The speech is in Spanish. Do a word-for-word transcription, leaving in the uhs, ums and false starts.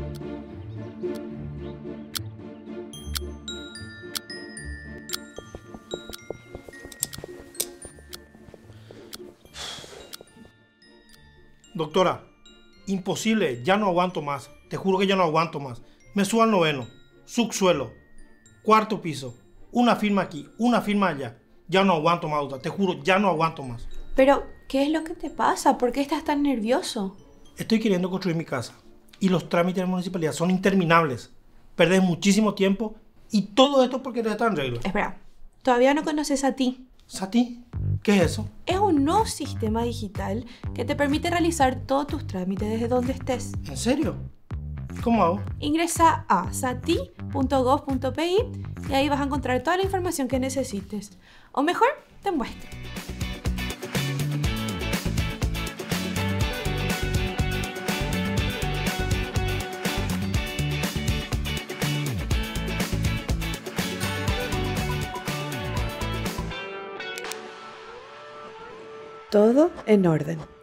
Doctora, imposible, ya no aguanto más. Te juro que ya no aguanto más. Me subo al noveno, subsuelo, cuarto piso, una firma aquí, una firma allá. Ya no aguanto más, doctora. Te juro, ya no aguanto más. Pero, ¿qué es lo que te pasa? ¿Por qué estás tan nervioso? Estoy queriendo construir mi casa y los trámites de la municipalidad son interminables. Perdés muchísimo tiempo y todo esto porque no está en regla. Espera, todavía no conoces a ti. ¿Sati? ¿Qué es eso? Es un nuevo sistema digital que te permite realizar todos tus trámites desde donde estés. ¿En serio? ¿Cómo hago? Ingresa a sati punto gov punto pe y ahí vas a encontrar toda la información que necesites. O mejor, te muestro. Todo en orden.